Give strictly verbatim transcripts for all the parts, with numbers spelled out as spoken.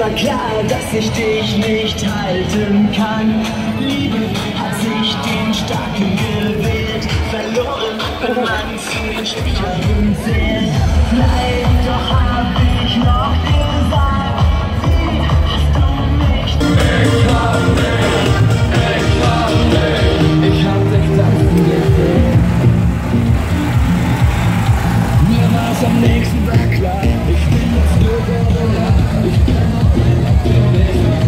war klar, dass ich dich nicht halten kann. Liebe hat sich den Starken gewählt, verloren wenn man zu den Schwächeren zählt. Bleib, doch hab ich noch gesagt, wie hast du mich? Ich hab dich, ich hab dich, ich hab dich tanzen gesehen. Mir war's am nächsten Tag klar, ich bin das Bürger, ja, ich bin noch immer gewesen.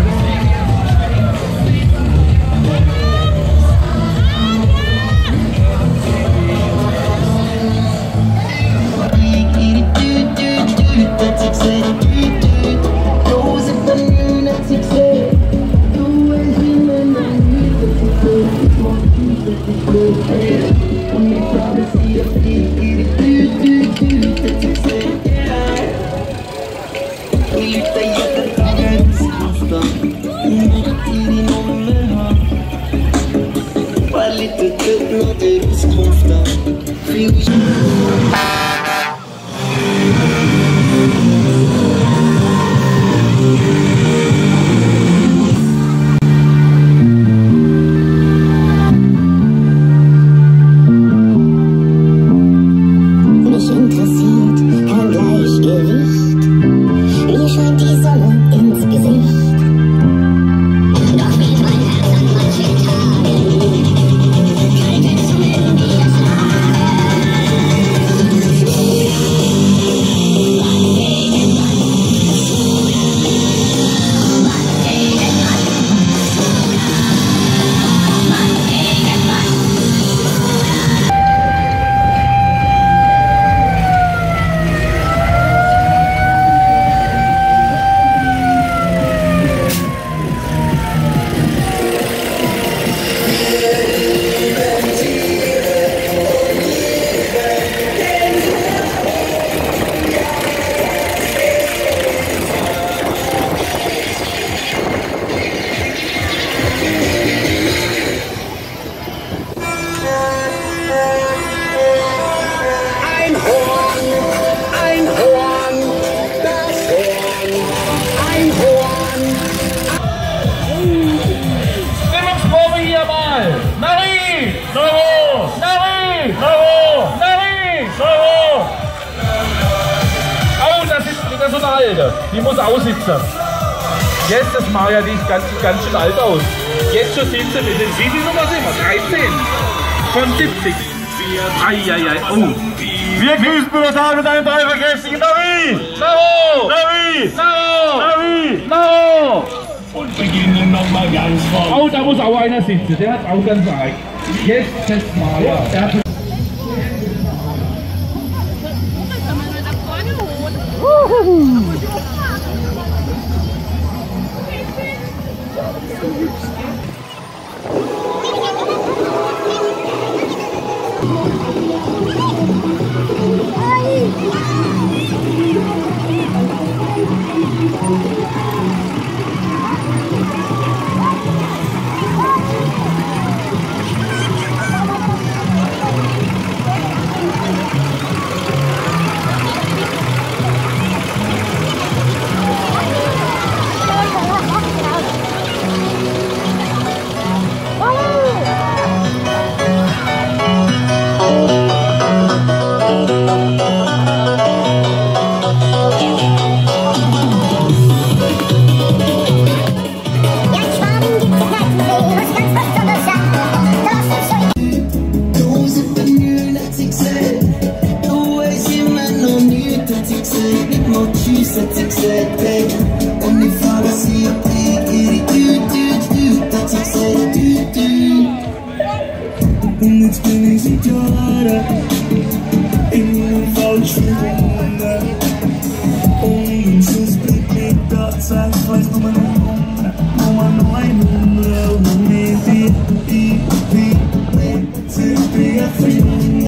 Die muss aussitzen. Jetzt, das Maja, die ist ganz, ganz schön alt aus. Jetzt schon sind sie, wie viel Nummer sind wir? dreizehn von siebzig. Eieiei, oh. Wir grüßen brutal mit einem drei vergesslichen Navi! Naro! Navi! Naro! Navi! Naro! Und beginnen nochmal ganz vorne. Oh, da muss auch einer sitzen, der hat auch ganz arg. Jetzt das Maja. Und jetzt bin ich seit Jahren immer falsch verbunden. Und sonst bringt mich das, ich weiß nur noch Nummer, noch ein Nummer. Und mit dir, ich, ich, ich, sind wir Freunde.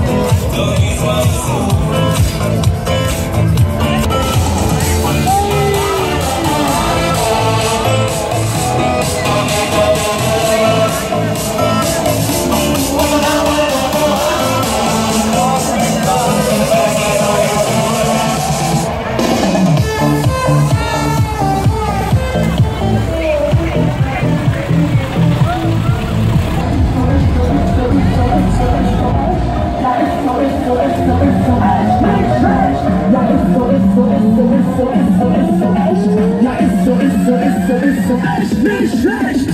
Oh, schlecht, nicht schlecht.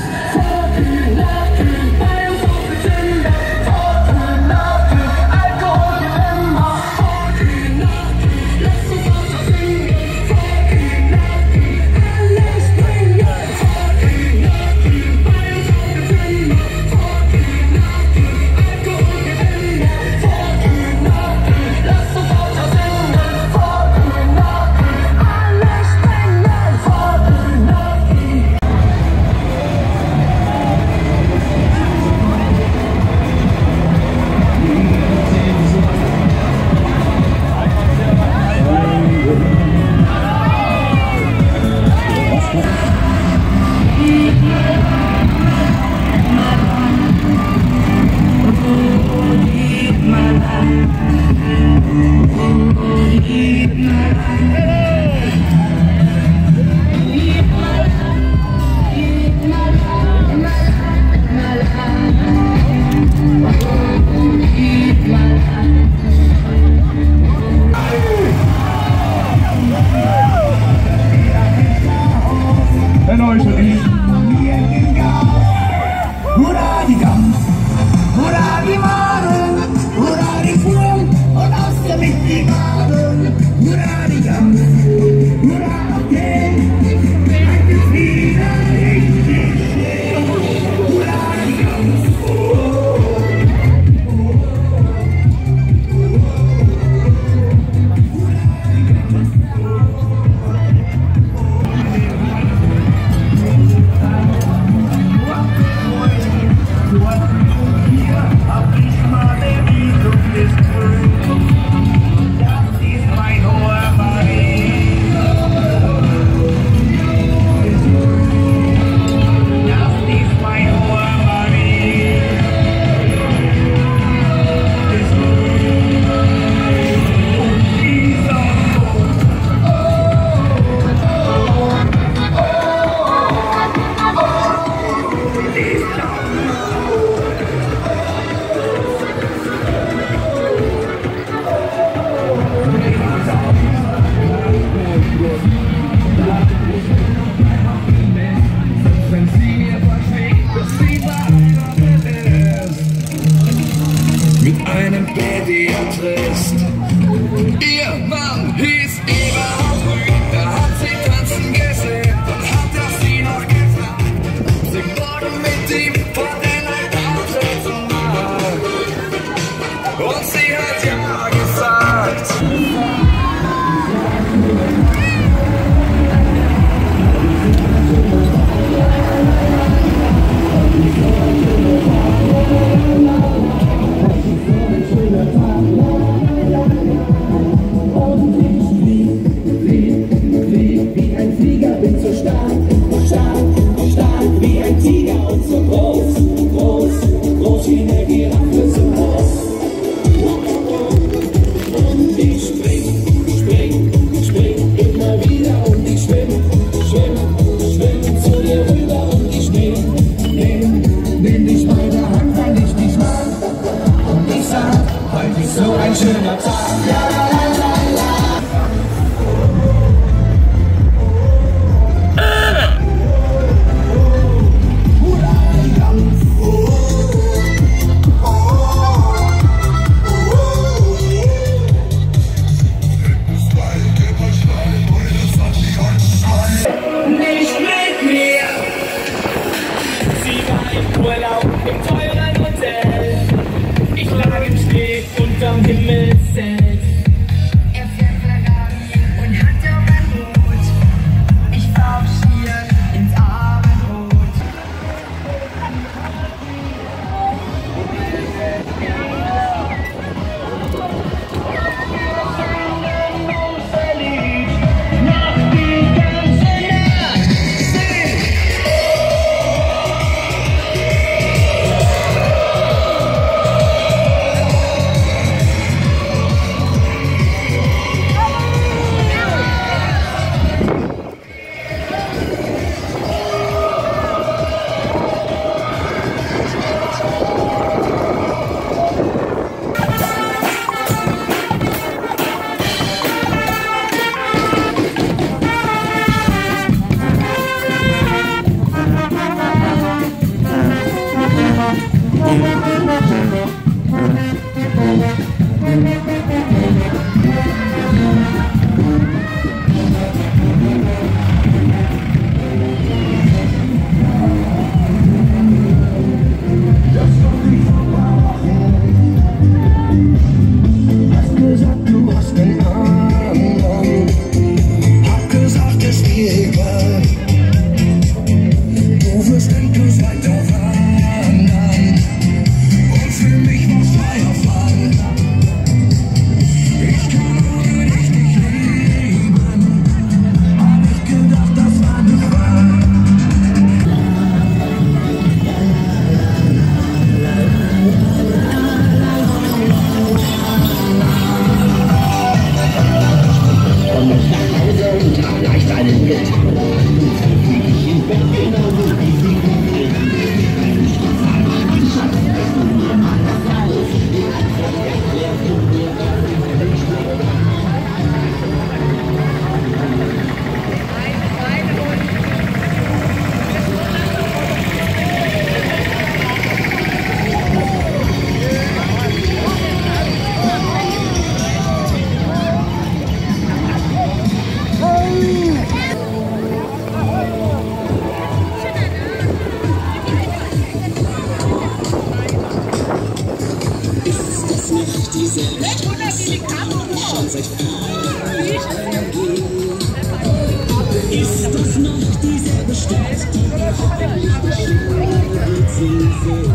Ist das noch dieselbe Stadt, die wir heute sehen?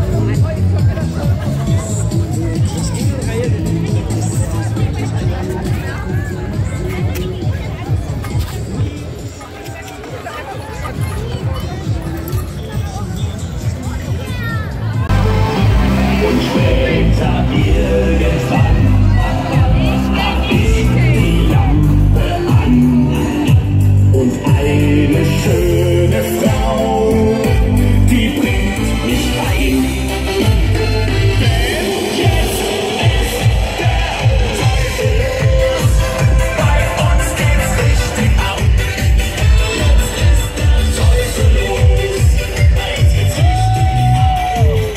Und später irgendwann mach ich die Lampe an und eine schöne Frau, die bringt mich rein. Denn jetzt ist der Teufel los, bei uns geht's richtig ab. Jetzt ist der Teufel los, bei uns geht's richtig ab.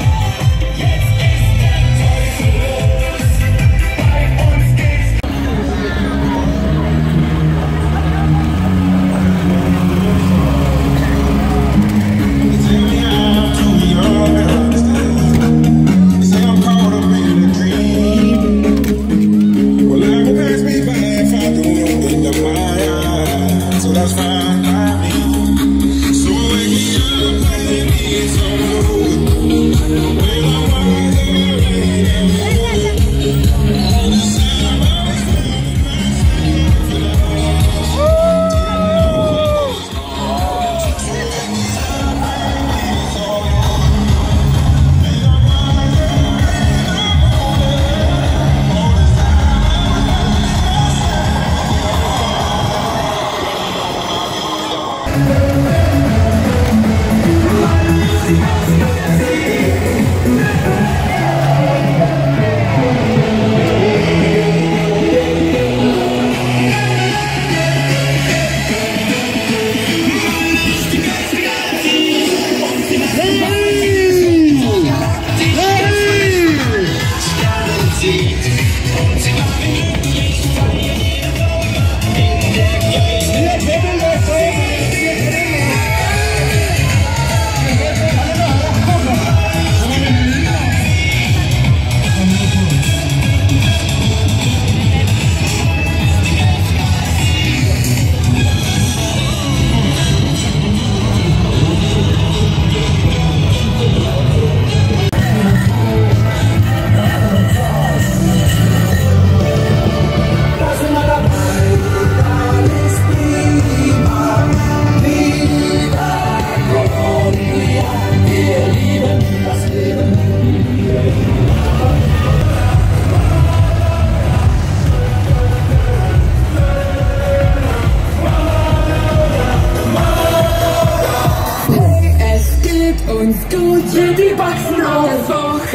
Uns gut, sind die Boxen auf.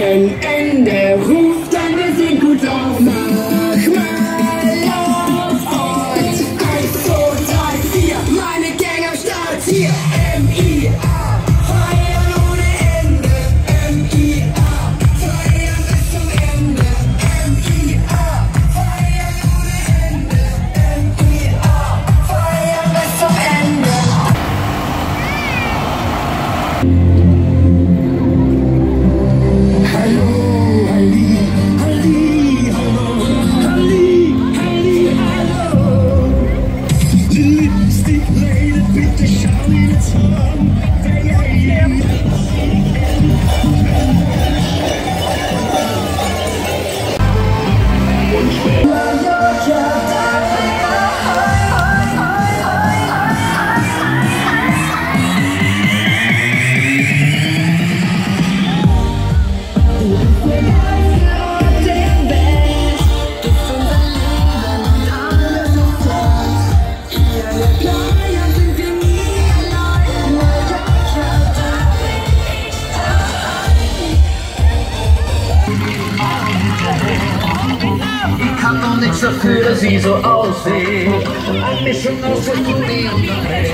Wochenende ruft, denn wir sind gut auf. Mach mal auf und eins, zwei, drei, vier. Meine Gang am Start hier. M I A, feiern ohne Ende. M I A, feiern bis zum Ende. M I A, feiern ohne Ende. M I A, feiern bis zum Ende. Yeah. Eine Mischung aus Gummi und Dreck.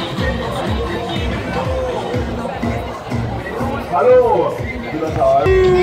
Hallo, lieber Karl.